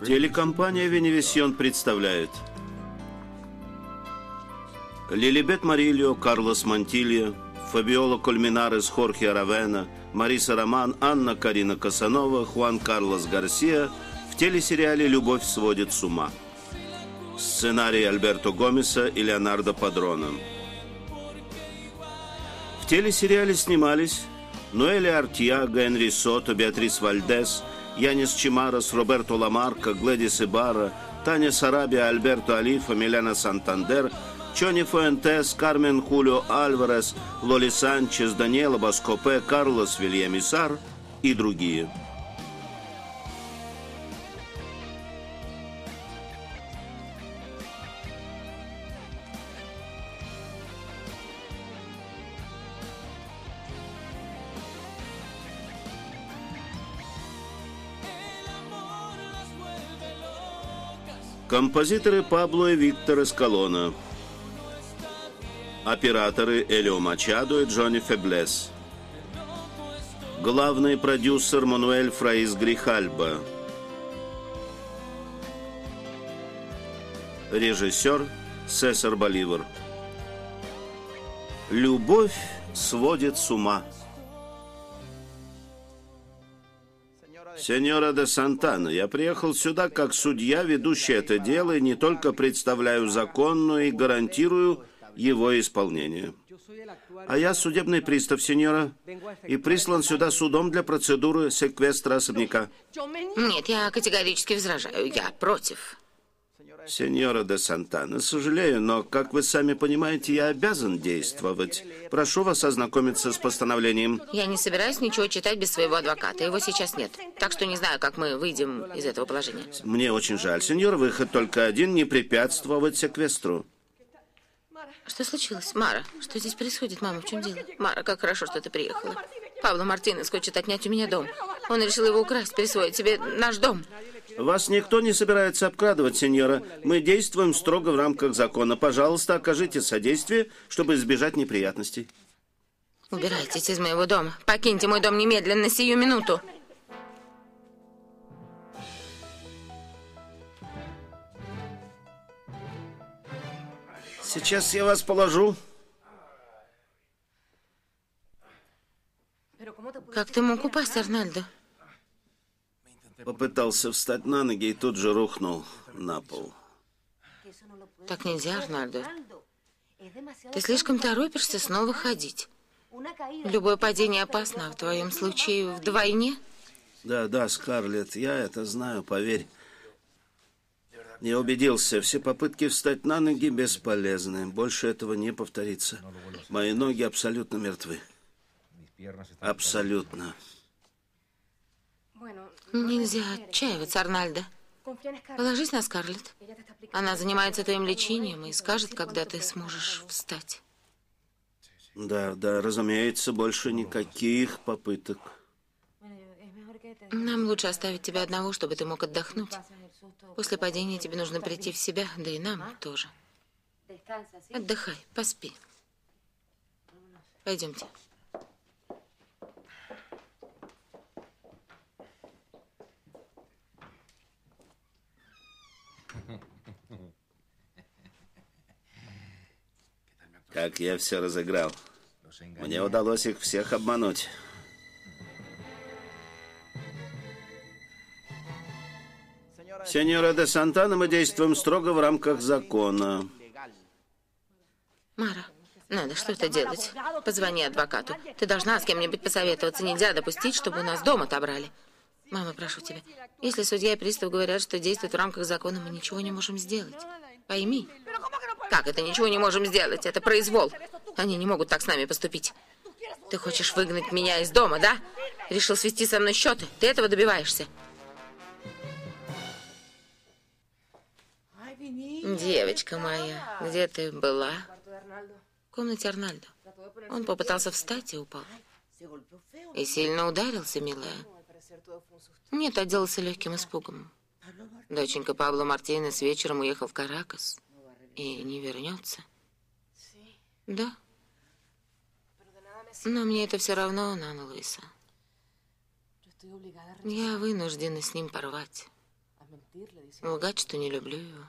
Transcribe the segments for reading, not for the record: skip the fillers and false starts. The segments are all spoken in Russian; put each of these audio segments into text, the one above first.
Телекомпания «Веневисьон» представляет Лилибет Марильо, Карлос Монтильо, Фабиола Кольминарес, Хорхе Аравена, Мариса Роман, Анна Карина Касанова, Хуан Карлос Гарсия в телесериале «Любовь сводит с ума». Сценарий Альберто Гомеса и Леонардо Падрона. В телесериале снимались Ноэля Артьяго, Энри Сото, Беатрис Вальдес, Янис Чимарос, Роберто Ламарко, Глэдис Ибарра, Таня Сарабия, Альберто Алифа, Миляна Сантандер, Чони Фуэнтес, Кармен Хулио Альварес, Лоли Санчес, Даниэла Баскопе, Карлос Вильямисар и другие. Композиторы Пабло и Виктор Эскалона. Операторы Элио Мачадо и Джонни Феблес. Главный продюсер Мануэль Фраис Грихальба. Режиссер Сесар Боливар. Любовь сводит с ума. Сеньора де Сантана, я приехал сюда как судья, ведущий это дело, и не только представляю закон, но и гарантирую его исполнение. А я судебный пристав, сеньора, и прислан сюда судом для процедуры секвестра особняка. Нет, я категорически возражаю. Я против. Сеньора де Сантана, сожалею, но, как вы сами понимаете, я обязан действовать. Прошу вас ознакомиться с постановлением. Я не собираюсь ничего читать без своего адвоката. Его сейчас нет. Так что не знаю, как мы выйдем из этого положения. Мне очень жаль, сеньор. Выход только один — не препятствовать секвестру. Что случилось? Мара, что здесь происходит? Мама, в чем дело? Мара, как хорошо, что ты приехала. Пабло Мартинес хочет отнять у меня дом. Он решил его украсть, присвоить себе наш дом. Вас никто не собирается обкрадывать, сеньора. Мы действуем строго в рамках закона. Пожалуйста, окажите содействие, чтобы избежать неприятностей. Убирайтесь из моего дома. Покиньте мой дом немедленно, сию минуту. Сейчас я вас положу. Как ты мог упасть, Арнальдо? Попытался встать на ноги и тут же рухнул на пол. Так нельзя, Арнальдо. Ты слишком торопишься снова ходить. Любое падение опасно, а в твоем случае вдвойне. Да, Скарлетт, я это знаю, поверь. Я убедился, все попытки встать на ноги бесполезны. Больше этого не повторится. Мои ноги абсолютно мертвы. Абсолютно. Нельзя отчаиваться, Арнальдо. Положись на Скарлетт. Она занимается твоим лечением и скажет, когда ты сможешь встать. Да, разумеется, больше никаких попыток. Нам лучше оставить тебя одного, чтобы ты мог отдохнуть. После падения тебе нужно прийти в себя, да и нам тоже. Отдыхай, поспи. Пойдемте. Как я все разыграл. Мне удалось их всех обмануть. Сеньора де Сантана, мы действуем строго в рамках закона. Мара, надо что-то делать. Позвони адвокату. Ты должна с кем-нибудь посоветоваться. Нельзя допустить, чтобы у нас дом отобрали. Мама, прошу тебя. Если судья и пристав говорят, что действуют в рамках закона, мы ничего не можем сделать. Пойми. Как это ничего не можем сделать? Это произвол. Они не могут так с нами поступить. Ты хочешь выгнать меня из дома, да? Решил свести со мной счеты? Ты этого добиваешься? Девочка моя, где ты была? В комнате Арнальдо. Он попытался встать и упал. И сильно ударился, милая. Нет, отделался легким испугом. Доченька Пабло Мартинес вечером уехал в Каракас и не вернется. Да. Но мне это все равно, Нана Луиса. Я вынуждена с ним порвать. Лгать, что не люблю его.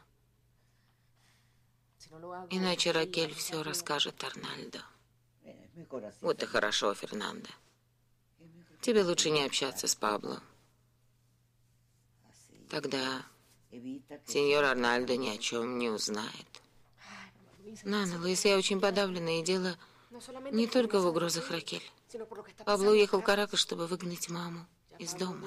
Иначе Ракель все расскажет Арнальдо. Вот и хорошо, Фернандо. Тебе лучше не общаться с Пабло. Тогда сеньор Арнальдо ни о чем не узнает. Нана, Луис, я очень подавлена, и дело не только в угрозах Ракель. Пабло уехал в Каракас, чтобы выгнать маму из дома.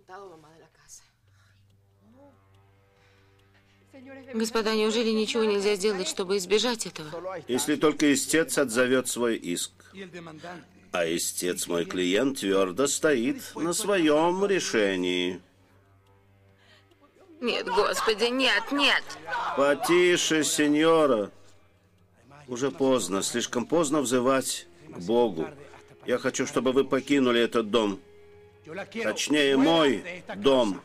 Господа, неужели ничего нельзя сделать, чтобы избежать этого? Если только истец отзовет свой иск. А истец, мой клиент, твердо стоит на своем решении. Нет, Господи, нет, нет. Потише, сеньора. Уже поздно, слишком поздно взывать к Богу. Я хочу, чтобы вы покинули этот дом. Точнее, мой дом.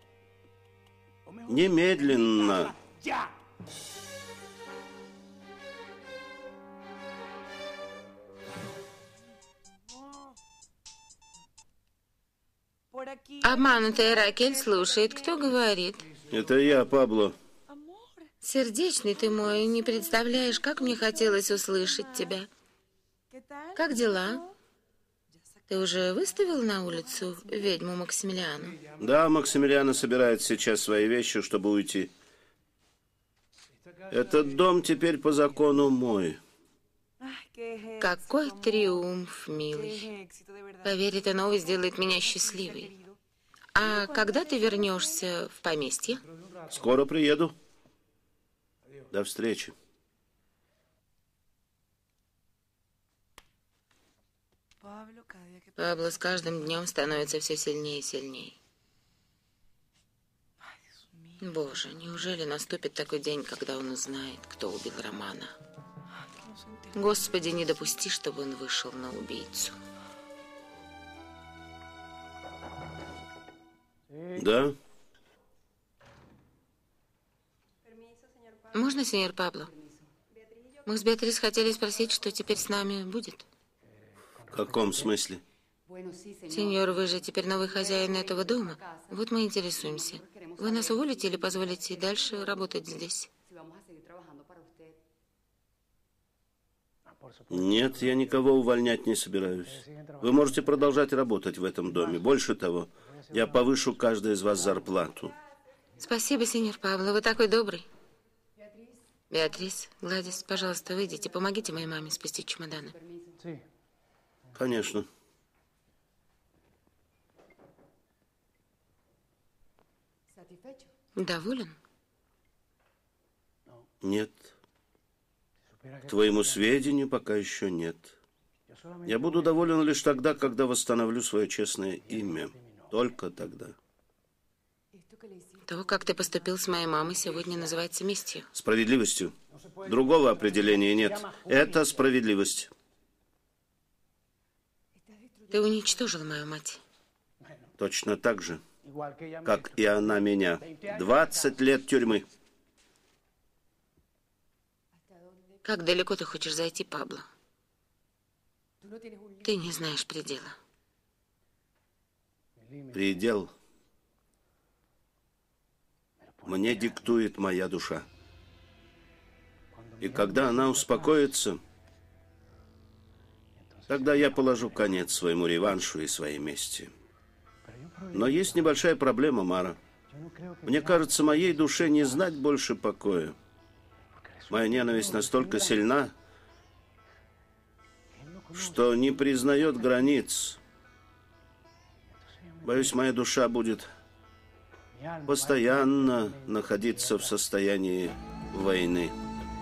Немедленно. Обманутая Ракель слушает, кто говорит. Это я, Пабло. Сердечный ты мой, не представляешь, как мне хотелось услышать тебя. Как дела? Ты уже выставил на улицу ведьму Максимилиану? Да, Максимилиана собирает сейчас свои вещи, чтобы уйти. Этот дом теперь по закону мой. Какой триумф, милый. Поверь, эта новость сделает меня счастливой. А когда ты вернешься в поместье? Скоро приеду. До встречи. Пабло с каждым днем становится все сильнее и сильнее. Боже, неужели наступит такой день, когда он узнает, кто убил Романа? Господи, не допусти, чтобы он вышел на убийцу. Да? Можно, сеньор Пабло? Мы с Беатрис хотели спросить, что теперь с нами будет. В каком смысле? Сеньор, вы же теперь новый хозяин этого дома. Вот мы интересуемся. Вы нас уволите или позволите дальше работать здесь? Нет, я никого увольнять не собираюсь. Вы можете продолжать работать в этом доме. Больше того, я повышу каждой из вас зарплату. Спасибо, сеньор Пабло, вы такой добрый. Беатрис, Гладис, пожалуйста, выйдите, помогите моей маме спустить чемоданы. Конечно. Доволен? Нет. К твоему сведению, пока еще нет. Я буду доволен лишь тогда, когда восстановлю свое честное имя. Только тогда. То, как ты поступил с моей мамой, сегодня называется местью. Справедливостью. Другого определения нет. Это справедливость. Ты уничтожил мою мать. Точно так же, как и она меня. 20 лет тюрьмы. Как далеко ты хочешь зайти, Пабло? Ты не знаешь предела. Предел мне диктует моя душа. И когда она успокоится, тогда я положу конец своему реваншу и своей мести. Но есть небольшая проблема, Мара. Мне кажется, моей душе не знать больше покоя. Моя ненависть настолько сильна, что не признает границ. Боюсь, моя душа будет постоянно находиться в состоянии войны.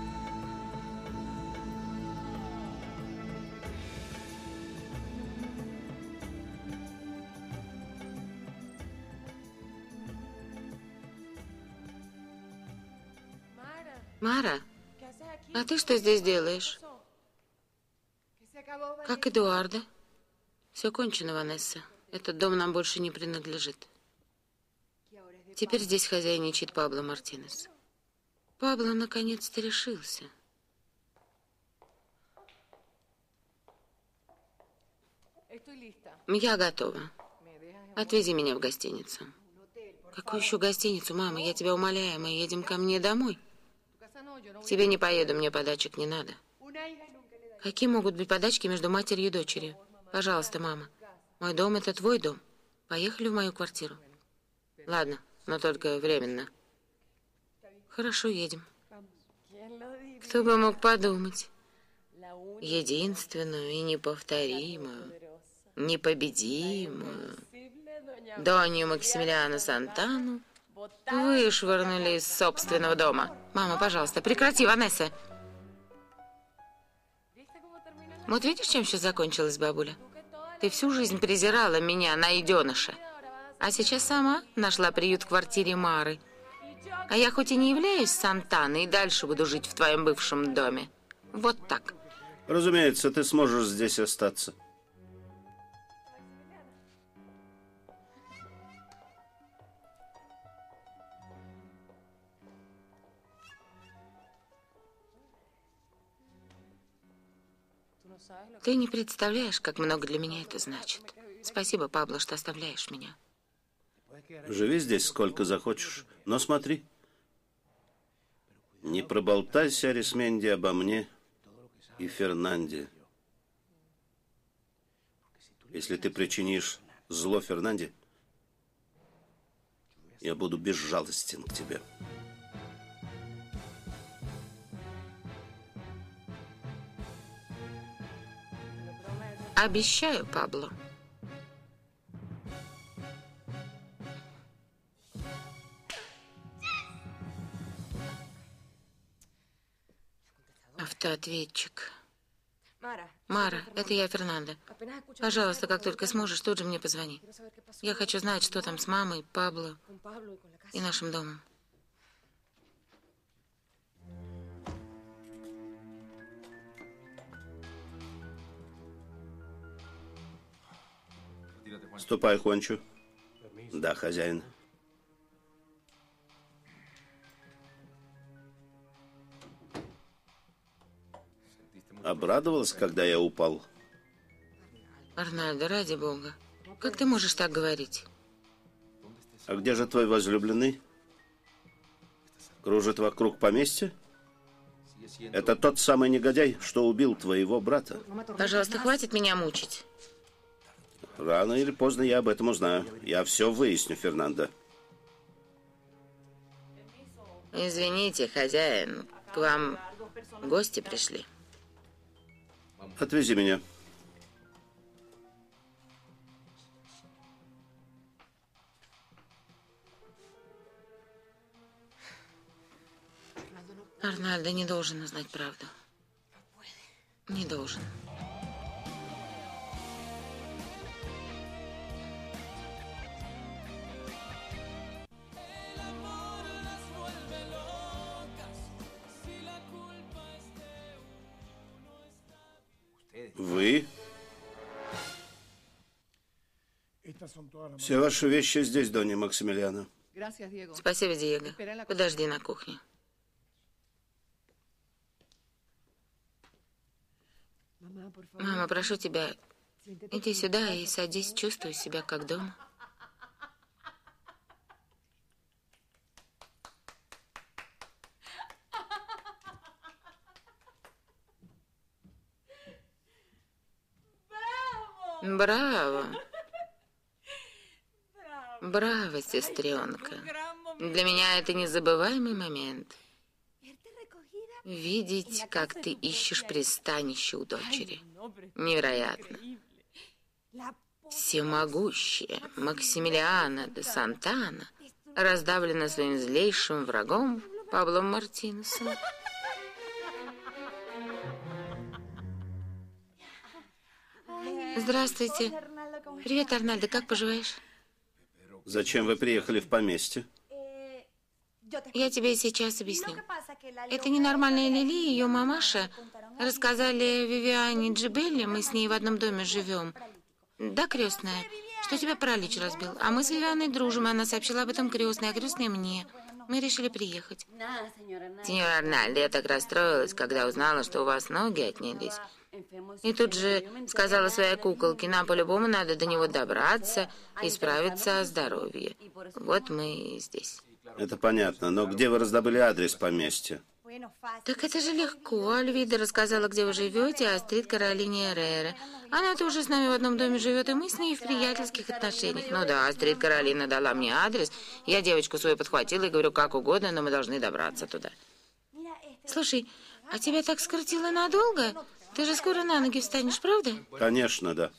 Мара, а ты что здесь делаешь? Как Эдуарда? Все кончено, Ванесса. Этот дом нам больше не принадлежит. Теперь здесь хозяйничает Пабло Мартинес. Пабло наконец-то решился. Я готова. Отвези меня в гостиницу. Какую еще гостиницу, мама? Я тебя умоляю, мы едем ко мне домой. К тебе не поеду, мне подачек не надо. Какие могут быть подачки между матерью и дочерью? Пожалуйста, мама. Мой дом — это твой дом. Поехали в мою квартиру. Ладно, но только временно. Хорошо, едем. Кто бы мог подумать? Единственную и неповторимую, непобедимую Донью Максимилиану Сантану вышвырнули из собственного дома. Мама, пожалуйста, прекрати, Ванесса. Вот видишь, чем все закончилось, бабуля? Ты всю жизнь презирала меня, найденыша. А сейчас сама нашла приют в квартире Мары. А я хоть и не являюсь Сантаной, и дальше буду жить в твоем бывшем доме. Вот так. Разумеется, ты сможешь здесь остаться. Ты не представляешь, как много для меня это значит. Спасибо, Пабло, что оставляешь меня. Живи здесь сколько захочешь, но смотри. Не проболтайся, Арисменди, обо мне и Фернанде. Если ты причинишь зло Фернанде, я буду безжалостен к тебе. Обещаю, Пабло. Автоответчик. Мара, это я, Фернандо. Пожалуйста, как только сможешь, тут же мне позвони. Я хочу знать, что там с мамой, Пабло и нашим домом. Ступай, Хончо. Да, хозяин. Обрадовалась, когда я упал? Арнальдо, ради бога, как ты можешь так говорить? А где же твой возлюбленный? Кружит вокруг поместья? Это тот самый негодяй, что убил твоего брата. Пожалуйста, хватит меня мучить. Рано или поздно я об этом узнаю. Я все выясню, Фернандо. Извините, хозяин, к вам гости пришли. Отвези меня. Арнальдо не должен узнать правду. Не должен. Вы? Все ваши вещи здесь, Донья Максимилиана. Спасибо, Диего. Подожди на кухне. Мама, прошу тебя, иди сюда и садись, чувствуй себя как дома. Браво! Браво, сестренка. Для меня это незабываемый момент. Видеть, как ты ищешь пристанище у дочери. Невероятно. Всемогущая Максимилиана де Сантана раздавлена своим злейшим врагом Паблом Мартинесом. Здравствуйте. Привет, Арнальдо, как поживаешь? Зачем вы приехали в поместье? Я тебе сейчас объясню. Это ненормальная Лили и ее мамаша рассказали Вивиане Джибелли, мы с ней в одном доме живем. Да, крестная, что тебя паралич разбил. А мы с Вивианой дружим, и она сообщила об этом крестной, а крестная мне. Мы решили приехать. Сеньор Арнальдо, я так расстроилась, когда узнала, что у вас ноги отнялись. И тут же сказала своей куколке, нам по-любому надо до него добраться и справиться о здоровье. Вот мы и здесь. Это понятно, но где вы раздобыли адрес поместья? Так это же легко. Альвида рассказала, где вы живете, а Астрид Каролине Эррере. Она тоже с нами в одном доме живет, и мы с ней в приятельских отношениях. Ну да, Астрид Каролина дала мне адрес. Я девочку свою подхватила и говорю, как угодно, но мы должны добраться туда. Слушай, а тебя так скрутило надолго? Ты же скоро на ноги встанешь, правда? Конечно, да.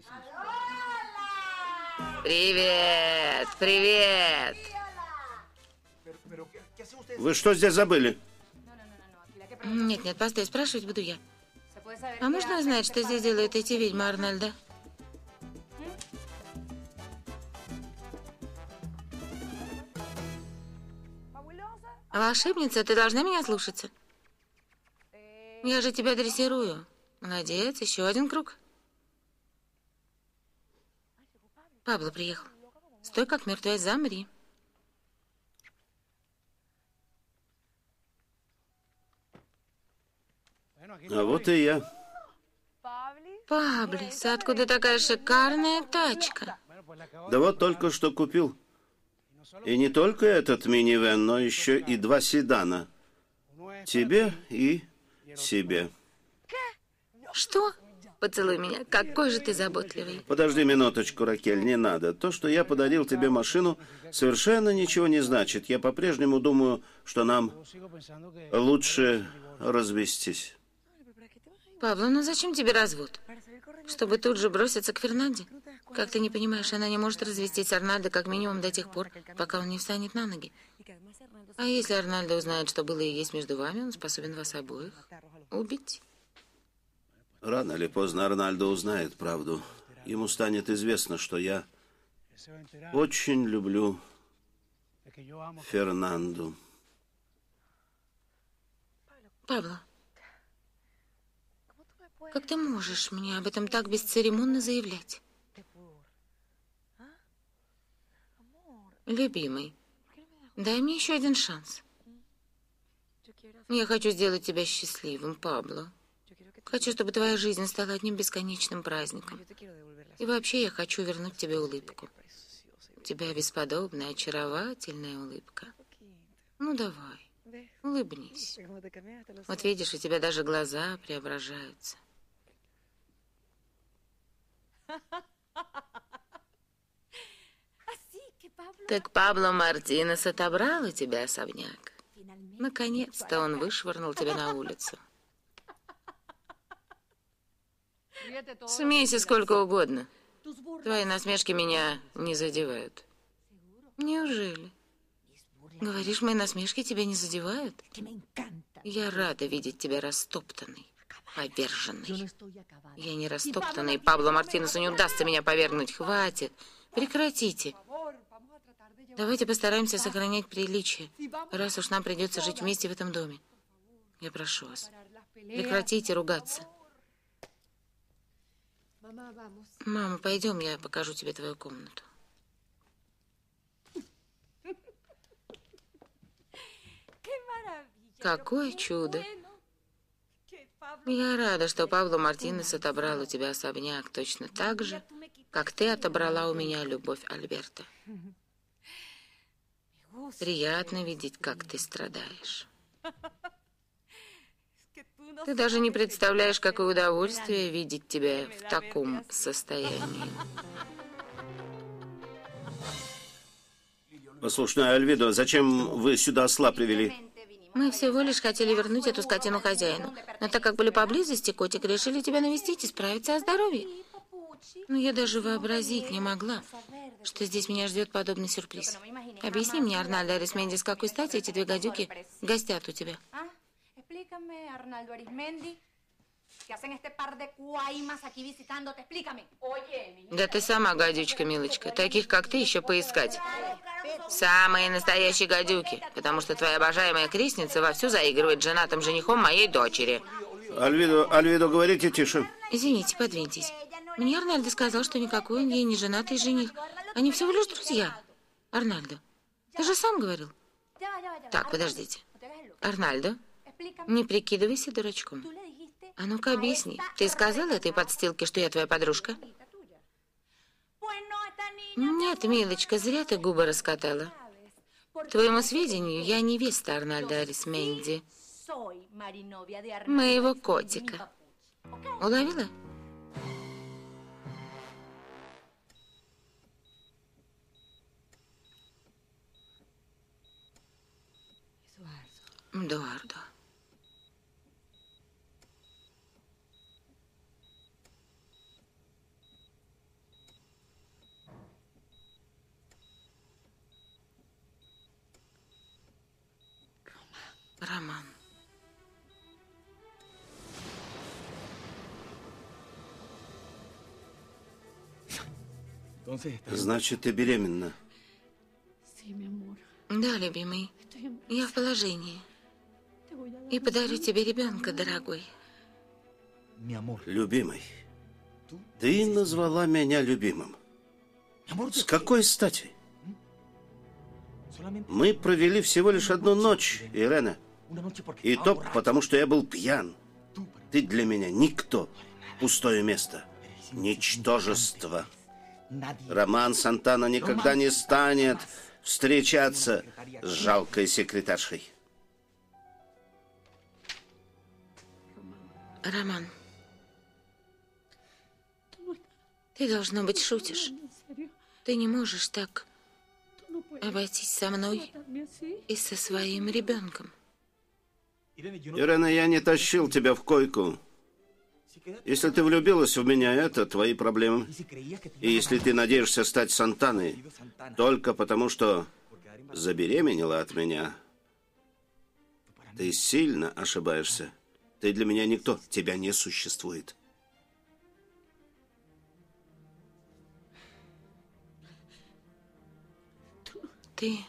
Привет, привет. Вы что здесь забыли? Нет, постой, спрашивать буду я. А можно узнать, что здесь делают эти ведьмы Арнольда? Волшебница, ты должна меня слушаться. Я же тебя дрессирую. Молодец, еще один круг. Пабло приехал. Стой, как мертвая, замри. А вот и я. Паблис, откуда такая шикарная тачка? Да вот только что купил. И не только этот минивэн, но еще и 2 седана. Тебе и себе. Что? Поцелуй меня. Какой же ты заботливый. Подожди минуточку, Ракель, не надо. То, что я подарил тебе машину, совершенно ничего не значит. Я по-прежнему думаю, что нам лучше развестись. Пабло, ну зачем тебе развод? Чтобы тут же броситься к Фернанде? Как ты не понимаешь, она не может развестись с Арнальдо как минимум до тех пор, пока он не встанет на ноги. А если Арнальдо узнает, что было и есть между вами, он способен вас обоих убить. Рано или поздно Арнальдо узнает правду. Ему станет известно, что я очень люблю Фернанду. Пабло, как ты можешь мне об этом так бесцеремонно заявлять? Любимый, дай мне еще один шанс. Я хочу сделать тебя счастливым, Пабло. Хочу, чтобы твоя жизнь стала одним бесконечным праздником. И вообще я хочу вернуть тебе улыбку. У тебя бесподобная, очаровательная улыбка. Ну давай, улыбнись. Вот видишь, у тебя даже глаза преображаются. Так Пабло Мартинес отобрал у тебя особняк. Наконец-то он вышвырнул тебя на улицу. Смейся сколько угодно. Твои насмешки меня не задевают. Неужели? Говоришь, мои насмешки тебя не задевают? Я рада видеть тебя растоптанной, поверженной. Я не растоптанный. Пабло Мартинесу не удастся меня повергнуть. Хватит. Прекратите. Давайте постараемся сохранять приличие, раз уж нам придется жить вместе в этом доме. Я прошу вас, прекратите ругаться. Мама, пойдем, я покажу тебе твою комнату. Какое чудо. Я рада, что Пабло Мартинес отобрал у тебя особняк точно так же, как ты отобрала у меня любовь Альберто. Приятно видеть, как ты страдаешь. Ты даже не представляешь, какое удовольствие видеть тебя в таком состоянии. Послушай, Альвидо, зачем вы сюда осла привели? Мы всего лишь хотели вернуть эту скотину хозяину. Но так как были поблизости, котик, решили тебя навестить и справиться о здоровье. Но я даже вообразить не могла, что здесь меня ждет подобный сюрприз. Объясни мне, Арнальдо Арисменди, с какой стати эти 2 гадюки гостят у тебя? Да ты сама гадючка, милочка. Таких, как ты, еще поискать. Самые настоящие гадюки, потому что твоя обожаемая крестница вовсю заигрывает с женатым женихом моей дочери. Альвидо, говорите тише. Извините, подвиньтесь. Мне Арнальдо сказал, что никакой он ей не женатый жених. Они всего лишь друзья. Арнальдо, ты же сам говорил. Так, подождите. Арнальдо, не прикидывайся дурачком. А ну-ка объясни. Ты сказала этой подстилке, что я твоя подружка? Нет, милочка, зря ты губы раскатала. К твоему сведению, я невеста Арнольда Арисменди, моего котика. Уловила? Эдуардо. Роман. Значит, ты беременна. Да, любимый, я в положении. И подарю тебе ребенка, дорогой. Любимый, ты назвала меня любимым. С какой стати? Мы провели всего лишь одну ночь, Ирена. И то потому, что я был пьян. Ты для меня никто. Пустое место. Ничтожество. Роман Сантана никогда не станет встречаться с жалкой секретаршей. Роман, ты, должно быть, шутишь. Ты не можешь так обойтись со мной и со своим ребенком. Ирена, я не тащил тебя в койку. Если ты влюбилась в меня, это твои проблемы. И если ты надеешься стать Сантаной только потому, что забеременела от меня, ты сильно ошибаешься. Ты для меня никто, тебя не существует. Ты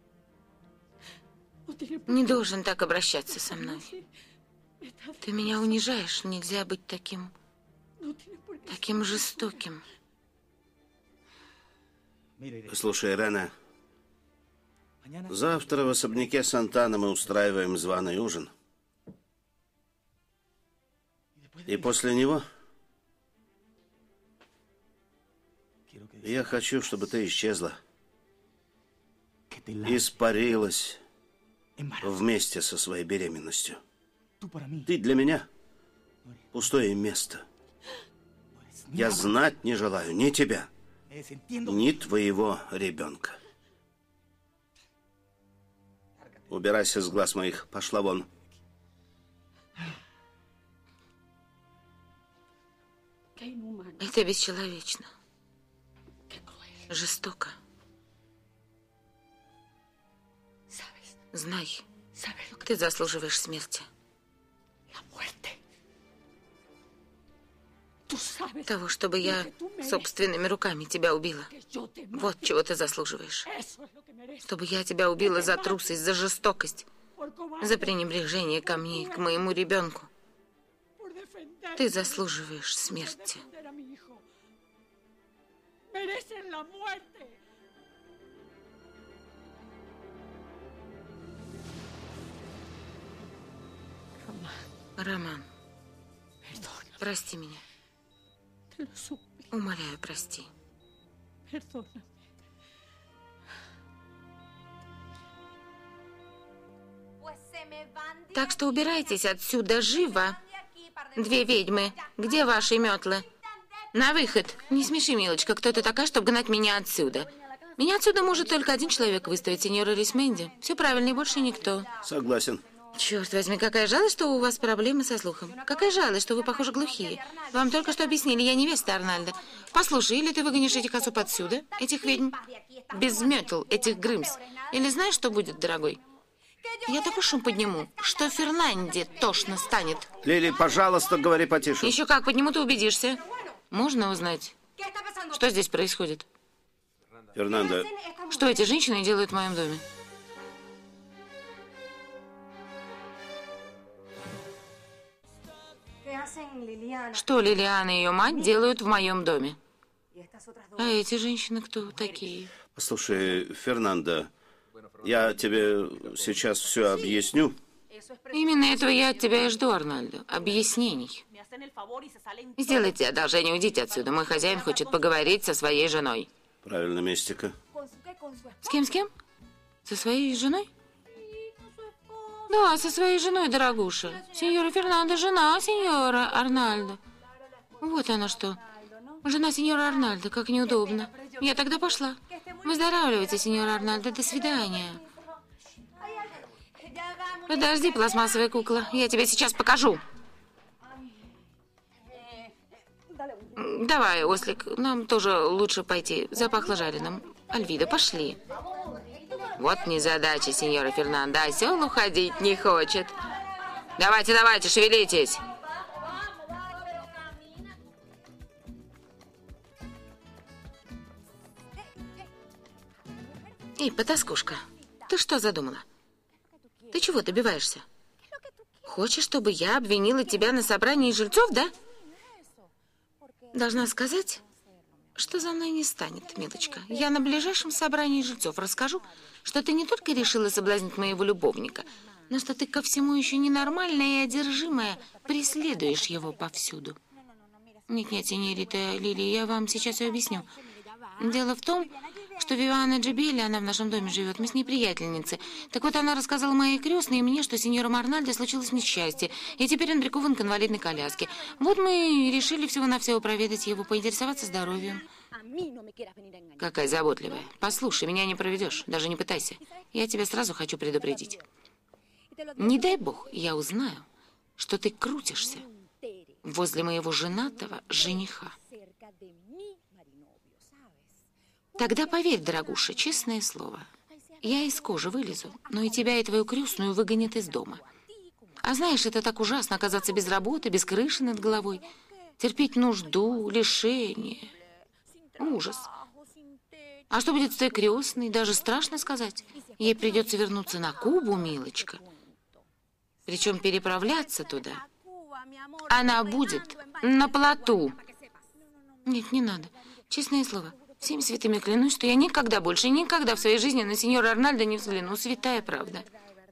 не должен так обращаться со мной. Ты меня унижаешь, нельзя быть таким жестоким. Слушай, Ирена, завтра в особняке Сантана мы устраиваем званый ужин. И после него я хочу, чтобы ты исчезла. Испарилась вместе со своей беременностью. Ты для меня пустое место. Я знать не желаю ни тебя, ни твоего ребенка. Убирайся с глаз моих, пошла вон. Это бесчеловечно. Жестоко. Знай, ты заслуживаешь смерти. Того, чтобы я собственными руками тебя убила. Вот чего ты заслуживаешь. Чтобы я тебя убила за трусость, за жестокость, за пренебрежение ко мне, к моему ребенку. Ты заслуживаешь смерти. Роман, прости меня. Умоляю, прости. Так что убирайтесь отсюда живо. Две ведьмы, где ваши метлы? На выход. Не смеши, милочка, кто ты такая, чтобы гнать меня отсюда? Меня отсюда может только один человек выставить, сеньор Арисменди. Все правильно, и больше никто. Согласен. Черт возьми, какая жалость, что у вас проблемы со слухом. Какая жалость, что вы, похоже, глухие. Вам только что объяснили, я невеста Арнольда. Послушай, или ты выгонишь этих особ отсюда, этих ведьм, без метл, этих Грымс. Или знаешь, что будет, дорогой? Я такой шум подниму, что Фернанде тошно станет. Лили, пожалуйста, говори потише. Еще как подниму, ты убедишься. Можно узнать, что здесь происходит? Фернандо. Что эти женщины делают в моем доме? Что Лилиана и ее мать делают в моем доме? А эти женщины кто такие? Послушай, Фернандо, я тебе сейчас все объясню. Именно этого я от тебя и жду, Арнальдо. Объяснений. Сделайте одолжение, уйдите отсюда. Мой хозяин хочет поговорить со своей женой. Правильно, Мистика. С кем, с кем? Со своей женой? Да, со своей женой, дорогуша. Сеньора Фернандо, жена сеньора Арнальдо. Вот она что. Жена сеньора Арнальдо, как неудобно. Я тогда пошла. Выздоравливайте, сеньора Арнальдо, до свидания. Подожди, пластмассовая кукла, я тебе сейчас покажу. Давай, ослик, нам тоже лучше пойти. Запахло жареным. Альвида, пошли. Вот незадача, сеньора Фернандо. Осел уходить не хочет. Давайте, давайте, шевелитесь. Эй, потаскушка, ты что задумала? Ты чего добиваешься? Хочешь, чтобы я обвинила тебя на собрании жильцов, да? Должна сказать, что за мной не станет, милочка. Я на ближайшем собрании жильцов расскажу, что ты не только решила соблазнить моего любовника, но что ты ко всему еще ненормальная и одержимая, преследуешь его повсюду. Нет, сеньорита Лили, я вам сейчас все объясню. Дело в том, что Вивиана Джибелли, она в нашем доме живет, мы с ней приятельницы. Так вот, она рассказала моей крестной и мне, что сеньору Арнальдо случилось несчастье, и теперь он прикован к инвалидной коляске. Вот мы решили всего-навсего проведать его, поинтересоваться здоровьем. Какая заботливая. Послушай, меня не проведешь, даже не пытайся. Я тебя сразу хочу предупредить. Не дай бог, я узнаю, что ты крутишься возле моего женатого жениха. Тогда поверь, дорогуша, честное слово, я из кожи вылезу, но и тебя, и твою крестную выгонят из дома. А знаешь, это так ужасно оказаться без работы, без крыши над головой, терпеть нужду, лишение. Ужас. А что будет с твоей крестной, даже страшно сказать. Ей придется вернуться на Кубу, милочка. Причем переправляться туда она будет на плоту. Нет, не надо. Честное слово. Всеми святыми клянусь, что я никогда больше, никогда в своей жизни на сеньора Арнальдо не взгляну. Святая правда.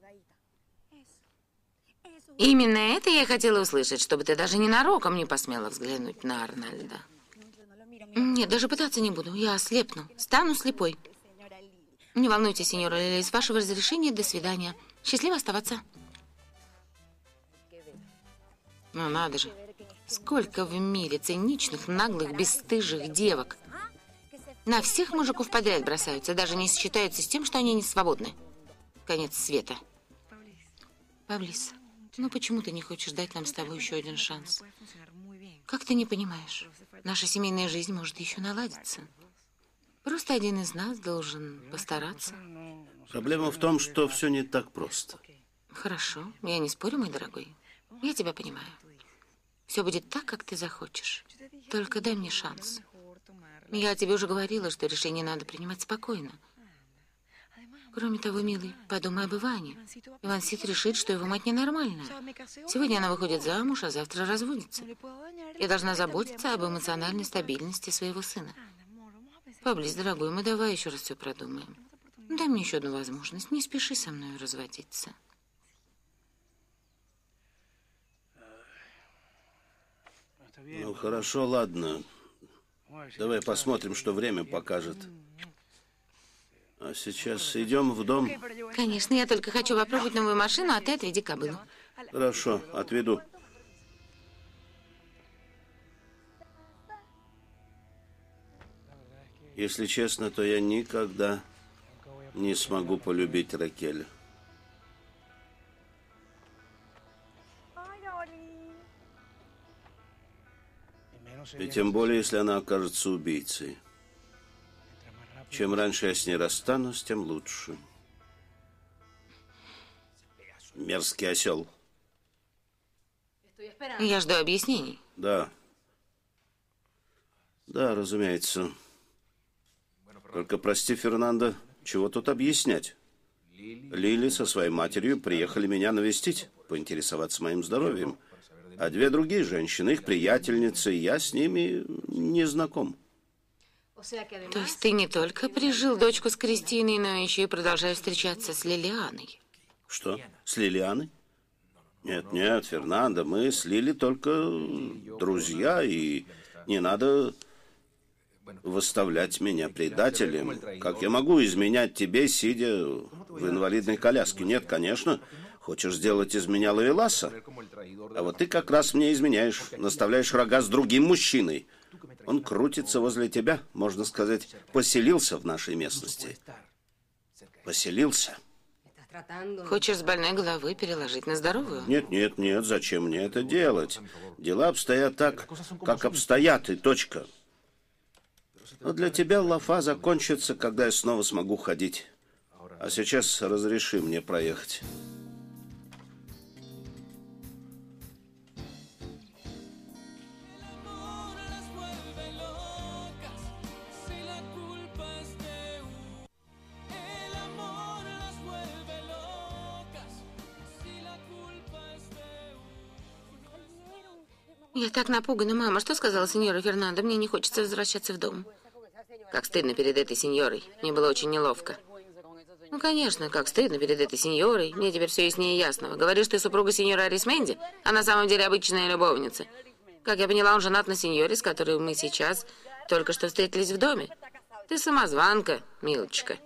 Именно это я хотела услышать, чтобы ты даже ненароком не посмела взглянуть на Арнальдо. Нет, даже пытаться не буду. Я ослепну. Стану слепой. Не волнуйтесь, сеньора Лили, с вашего разрешения, до свидания. Счастливо оставаться. Ну, надо же. Сколько в мире циничных, наглых, бесстыжих девок. На всех мужиков подряд бросаются, даже не считаются с тем, что они не свободны. Конец света. Павлис, ну почему ты не хочешь дать нам с тобой еще один шанс? Как ты не понимаешь? Наша семейная жизнь может еще наладиться. Просто один из нас должен постараться. Проблема в том, что все не так просто. Хорошо, я не спорю, мой дорогой. Я тебя понимаю. Все будет так, как ты захочешь. Только дай мне шанс. Я тебе уже говорила, что решение надо принимать спокойно. Кроме того, милый, подумай об Иване. Ивансит решит, что его мать ненормальная. Сегодня она выходит замуж, а завтра разводится. Я должна заботиться об эмоциональной стабильности своего сына. Паблис, дорогой, мы давай еще раз все продумаем. Дай мне еще одну возможность. Не спеши со мной разводиться. Ну, хорошо, ладно. Давай посмотрим, что время покажет. А сейчас идем в дом. Конечно, я только хочу попробовать новую машину, а ты отведи кобылу. Хорошо, отведу. Если честно, то я никогда не смогу полюбить Ракель. И тем более, если она окажется убийцей. Чем раньше я с ней расстанусь, тем лучше. Мерзкий осел. Я жду объяснений. Да. Да, разумеется. Только прости, Фернандо, чего тут объяснять? Лили со своей матерью приехали меня навестить, поинтересоваться моим здоровьем. А две другие женщины, их приятельницы, я с ними не знаком. То есть ты не только прижил дочку с Кристиной, но еще и продолжаешь встречаться с Лилианой? Что? С Лилианой? Нет, нет, Фернандо, мы с Лили только друзья, и не надо выставлять меня предателем. Как я могу изменять тебе, сидя в инвалидной коляске? Нет, конечно. Хочешь сделать из меня ловеласа? А вот ты как раз мне изменяешь, наставляешь рога с другим мужчиной. Он крутится возле тебя, можно сказать, поселился в нашей местности. Поселился. Хочешь с больной головы переложить на здоровую? Нет, нет, нет, зачем мне это делать? Дела обстоят так, как обстоят, и точка. Но для тебя лафа закончится, когда я снова смогу ходить. А сейчас разреши мне проехать. Я так напугана, мама. Что сказала сеньора Фернандо? Мне не хочется возвращаться в дом. Как стыдно перед этой сеньорой. Мне было очень неловко. Ну, конечно, как стыдно перед этой сеньорой. Мне теперь все яснее ясного. Говоришь, ты супруга сеньора Арисменди, а на самом деле обычная любовница. Как я поняла, он женат на сеньоре, с которой мы сейчас только что встретились в доме. Ты самозванка, милочка.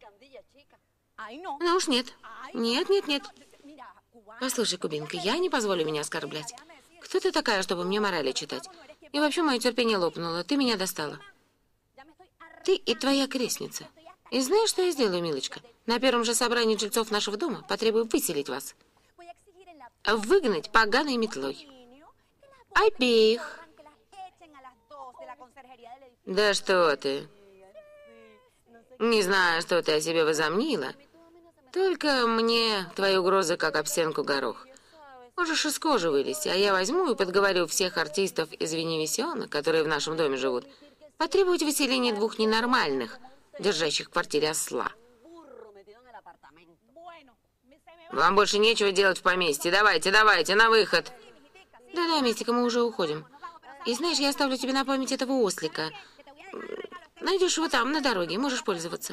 Ну уж нет. Нет, нет, нет. Послушай, кубинка, я не позволю меня оскорблять. Кто ты такая, чтобы мне морали читать? И вообще мое терпение лопнуло. Ты меня достала. Ты и твоя крестница. И знаешь, что я сделаю, милочка? На первом же собрании жильцов нашего дома потребую выселить вас. Выгнать поганой метлой. Обеих. Да что ты. Не знаю, что ты о себе возомнила. Только мне твои угрозы как об стенку горох. Можешь из кожи вылезти, а я возьму и подговорю всех артистов из Веневисиона, которые в нашем доме живут, потребовать выселения двух ненормальных, держащих в квартире осла. Вам больше нечего делать в поместье. Давайте, давайте, на выход. Да-да, Мистика, мы уже уходим. И знаешь, я оставлю тебе на память этого ослика. Найдешь его там, на дороге, можешь пользоваться.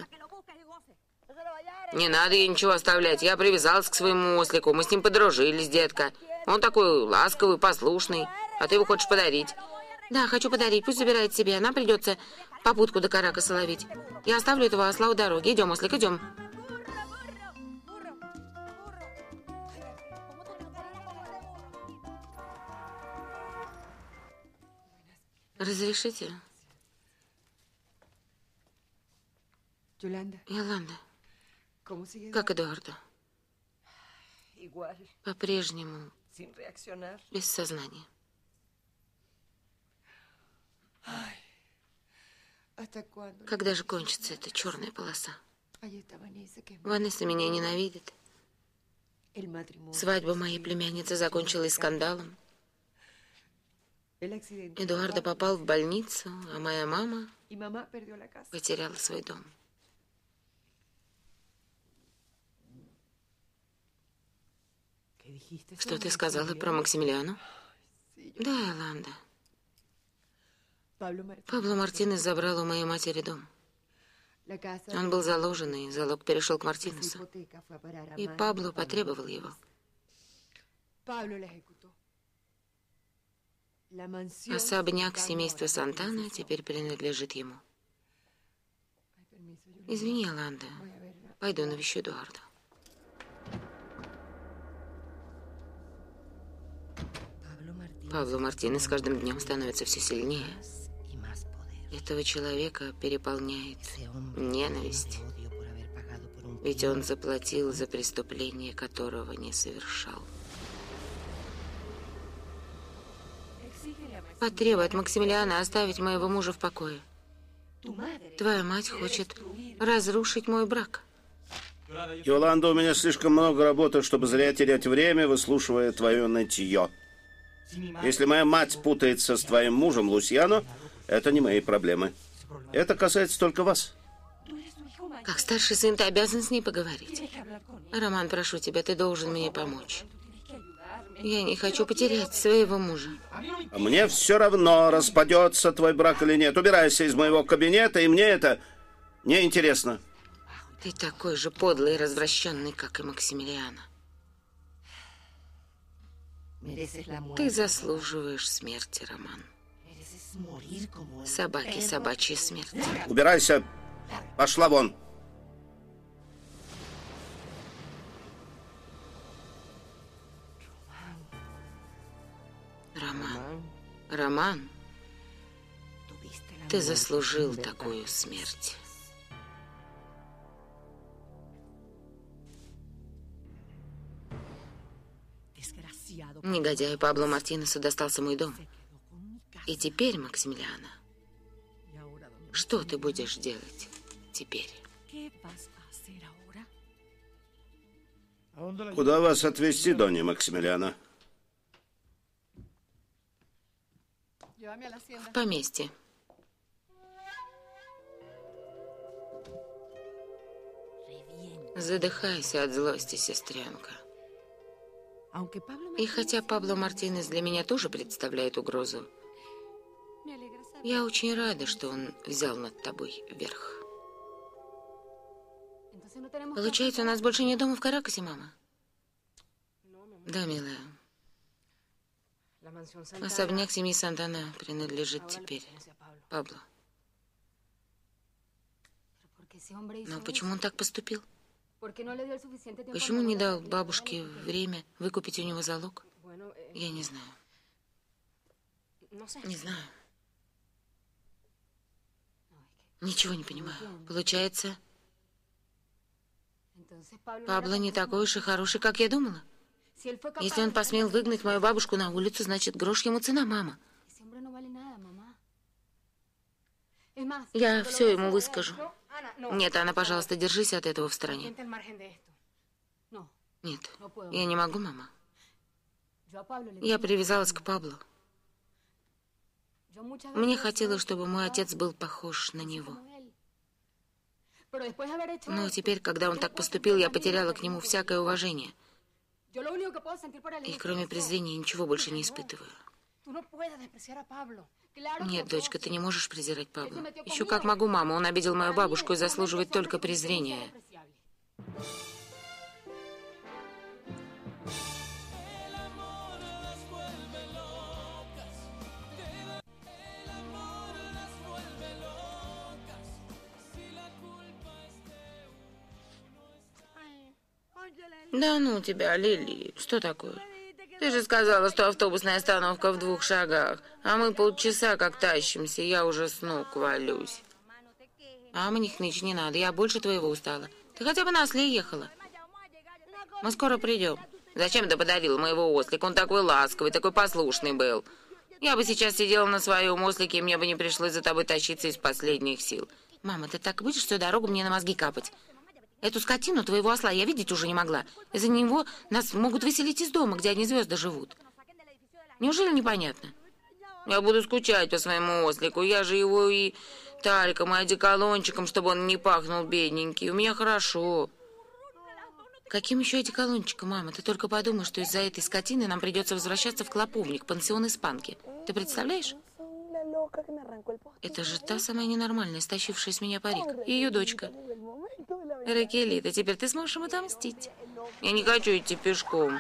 Не надо ей ничего оставлять. Я привязалась к своему ослику. Мы с ним подружились, детка. Он такой ласковый, послушный. А ты его хочешь подарить? Да, хочу подарить. Пусть забирает себе. Нам придется попутку до Каракаса ловить. Я оставлю этого осла у дороги. Идем, ослик, идем. Разрешите? Йоланда. Как Эдуардо? По-прежнему без сознания. Когда же кончится эта черная полоса? Ванесса меня ненавидит. Свадьба моей племянницы закончилась скандалом. Эдуардо попал в больницу, а моя мама потеряла свой дом. Что ты сказала про Максимилиану? Да, Йоланда. Пабло Мартинес забрал у моей матери дом. Он был заложен, и залог перешел к Мартинесу. И Пабло потребовал его. Особняк семейства Сантана теперь принадлежит ему. Извини, Йоланда. Пойду навещу Эдуарда. Пабло Мартинес с каждым днем становится все сильнее. Этого человека переполняет ненависть. Ведь он заплатил за преступление, которого не совершал. Потребуй от Максимилиана оставить моего мужа в покое. Твоя мать хочет разрушить мой брак. Йоланда, у меня слишком много работы, чтобы зря терять время, выслушивая твое нытье. Если моя мать путается с твоим мужем, Лусьяно, это не мои проблемы. Это касается только вас. Как старший сын, ты обязан с ней поговорить. Роман, прошу тебя, ты должен мне помочь. Я не хочу потерять своего мужа. А мне все равно, распадется твой брак или нет. Убирайся из моего кабинета, и мне это не интересно. Ты такой же подлый и развращенный, как и Максимилиана. Ты заслуживаешь смерти, Роман. Собаки, собачья смерть. Убирайся. Пошла вон. Роман, ты заслужил такую смерть. Негодяю Пабло Мартинесу достался мой дом. И теперь, Максимилиана, что ты будешь делать теперь? Куда вас отвезти, Донья Максимилиана? В поместье. Задыхайся от злости, сестренка. И хотя Пабло Мартинес для меня тоже представляет угрозу, я очень рада, что он взял над тобой верх. Получается, у нас больше нет дома в Каракасе, мама? Да, милая. Особняк семьи Сантана принадлежит теперь Пабло. Но почему он так поступил? Почему не дал бабушке время выкупить у него залог? Я не знаю. Не знаю. Ничего не понимаю. Получается, Пабло не такой уж и хороший, как я думала. Если он посмел выгнать мою бабушку на улицу, значит, грош ему цена, мама. Я все ему выскажу. Нет, Анна, пожалуйста, держись от этого в стороне. Нет, я не могу, мама. Я привязалась к Пабло. Мне хотелось, чтобы мой отец был похож на него. Но теперь, когда он так поступил, я потеряла к нему всякое уважение. И кроме презрения ничего больше не испытываю. Нет, дочка, ты не можешь презирать Пабло. Еще как могу, мама. Он обидел мою бабушку и заслуживает только презрения. Да ну тебя, Лили, что такое? Ты же сказала, что автобусная остановка в 2 шагах, а мы полчаса как тащимся, я уже с ног валюсь. А мне хнычь не надо, я больше твоего устала. Ты хотя бы на осле ехала. Мы скоро придем. Зачем ты подарил моего ослика? Он такой ласковый, такой послушный был. Я бы сейчас сидела на своем ослике, и мне бы не пришлось за тобой тащиться из последних сил. Мама, ты так будешь всю дорогу мне на мозги капать? Эту скотину, твоего осла, я видеть уже не могла. Из-за него нас могут выселить из дома, где одни звезды живут. Неужели непонятно? Я буду скучать по своему ослику. Я же его и тальком, и одеколончиком, чтобы он не пахнул, бедненький. У меня хорошо. Каким еще одеколончиком, мама? Ты только подумай, что из-за этой скотины нам придется возвращаться в Клоповник, пансион испанки. Ты представляешь? Это же та самая ненормальная, стащившая с меня парик. И ее дочка. Ракелита, теперь ты сможешь им отомстить. Я не хочу идти пешком.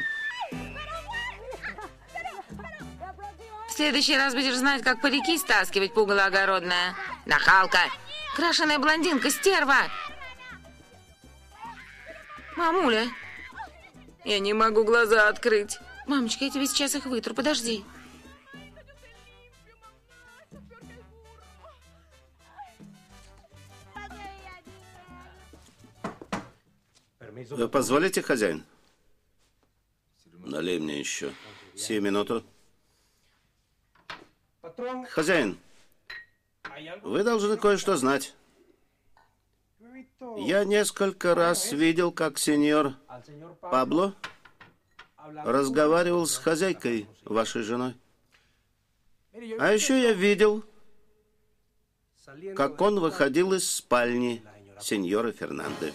В следующий раз будешь знать, как парики стаскивать, пугало огородное. Нахалка! Крашеная блондинка, стерва! Мамуля, я не могу глаза открыть. Мамочка, я тебе сейчас их вытру, подожди. Вы позволите, хозяин? Налей мне еще. Сию минуту. Хозяин, вы должны кое-что знать. Я несколько раз видел, как сеньор Пабло разговаривал с хозяйкой, вашей женой. А еще я видел, как он выходил из спальни сеньора Фернанды.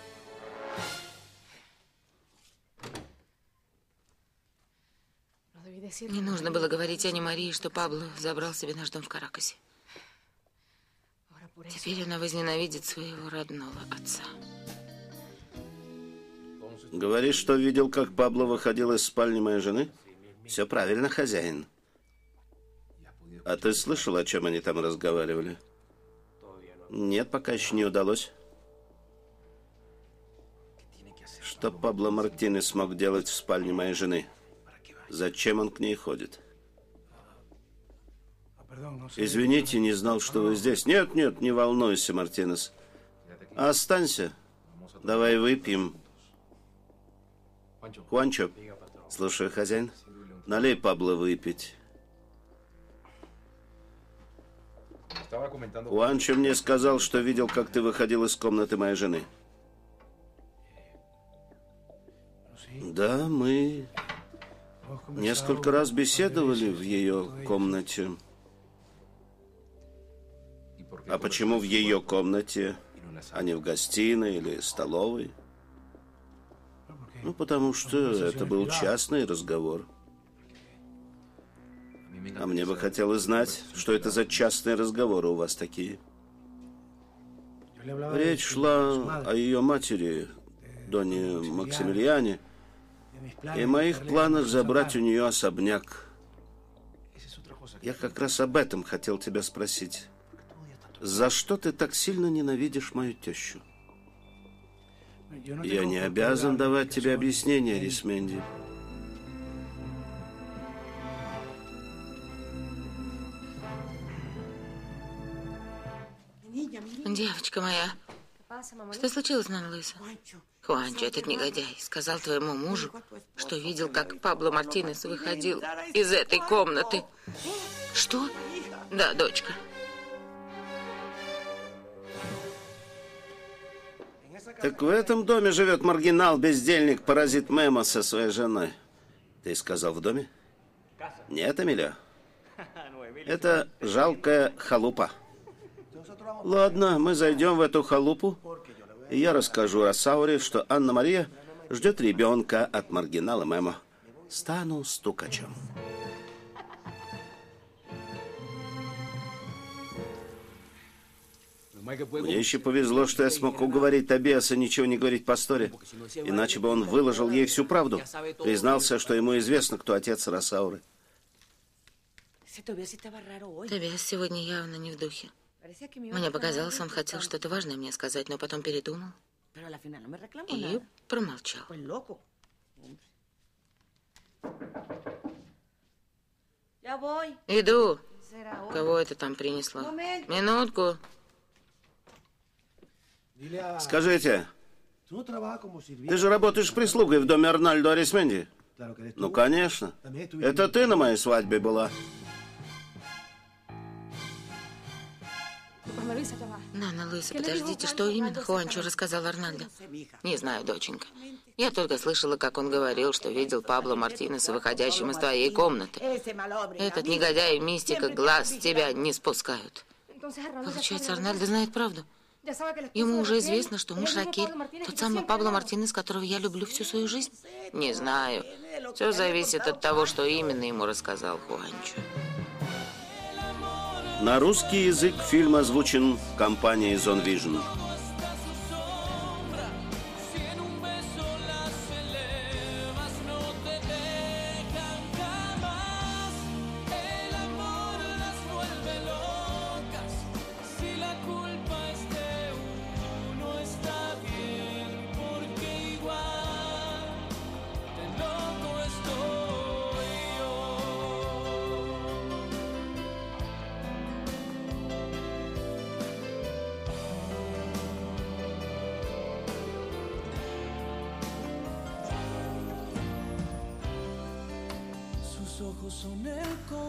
Не нужно было говорить Ане Марии, что Пабло забрал себе наш дом в Каракасе. Теперь она возненавидит своего родного отца. Говоришь, что видел, как Пабло выходил из спальни моей жены? Все правильно, хозяин. А ты слышал, о чем они там разговаривали? Нет, пока еще не удалось. Что Пабло Мартинес смог делать в спальне моей жены? Зачем он к ней ходит? Извините, не знал, что вы здесь. Нет, нет, не волнуйся, Мартинес. Останься. Давай выпьем. Хуанчо, слушай, хозяин, налей Пабло выпить. Хуанчо мне сказал, что видел, как ты выходил из комнаты моей жены. Да, мы несколько раз беседовали в ее комнате. А почему в ее комнате, а не в гостиной или столовой? Ну, потому что это был частный разговор. А мне бы хотелось знать, что это за частные разговоры у вас такие. Речь шла о ее матери, Доне Максимилиане, и моих планах забрать у нее особняк. Я как раз об этом хотел тебя спросить. За что ты так сильно ненавидишь мою тещу? Я не обязан давать тебе объяснения, Рисменди. Девочка моя, что случилось, Нана Луиса? Хуанчо, этот негодяй, сказал твоему мужу, что видел, как Пабло Мартинес выходил из этой комнаты. Что? Да, дочка. Так в этом доме живет маргинал, бездельник, паразит Мемо со своей женой. Ты сказал, в доме? Нет, Эмилио. Это жалкая халупа. Ладно, мы зайдем в эту халупу, и я расскажу Росауре, что Анна-Мария ждет ребенка от маргинала Мемо. Стану стукачем. Мне еще повезло, что я смог уговорить Тобиаса ничего не говорить пасторе. Иначе бы он выложил ей всю правду. Признался, что ему известно, кто отец Росауры. Тобиас сегодня явно не в духе. Мне показалось, он хотел что-то важное мне сказать, но потом передумал и промолчал. Иду. Кого это там принесло? Минутку. Скажите, ты же работаешь прислугой в доме Арнальдо Арисменди? Ну, конечно. Это ты на моей свадьбе была. Нана Луиса, подождите, что именно Хуанчо рассказал Арнальдо? Не знаю, доченька. Я только слышала, как он говорил, что видел Пабло Мартинеса выходящим из твоей комнаты. Этот негодяй и мистика глаз с тебя не спускают. Получается, Арнальдо знает правду. Ему уже известно, что муж Ракель тот самый Пабло Мартинес, которого я люблю всю свою жизнь? Не знаю. Все зависит от того, что именно ему рассказал Хуанчо. На русский язык фильм озвучен компанией Zone Vision. Son el corazón.